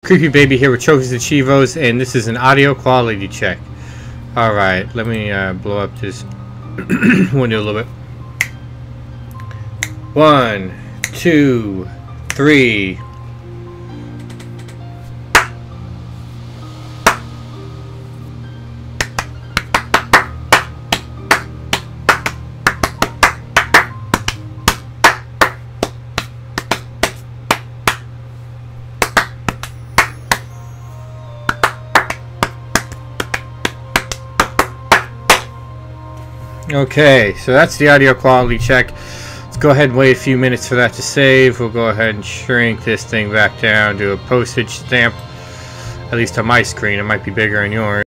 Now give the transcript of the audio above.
Creepy Baby here with Trophies and Chivos, and this is an audio quality check. Alright, let me blow up this window a little bit. 1, 2, 3. Okay, so that's the audio quality check. Let's go ahead and wait a few minutes for that to save. We'll go ahead and shrink this thing back down, do a postage stamp. At least on my screen, it might be bigger on yours.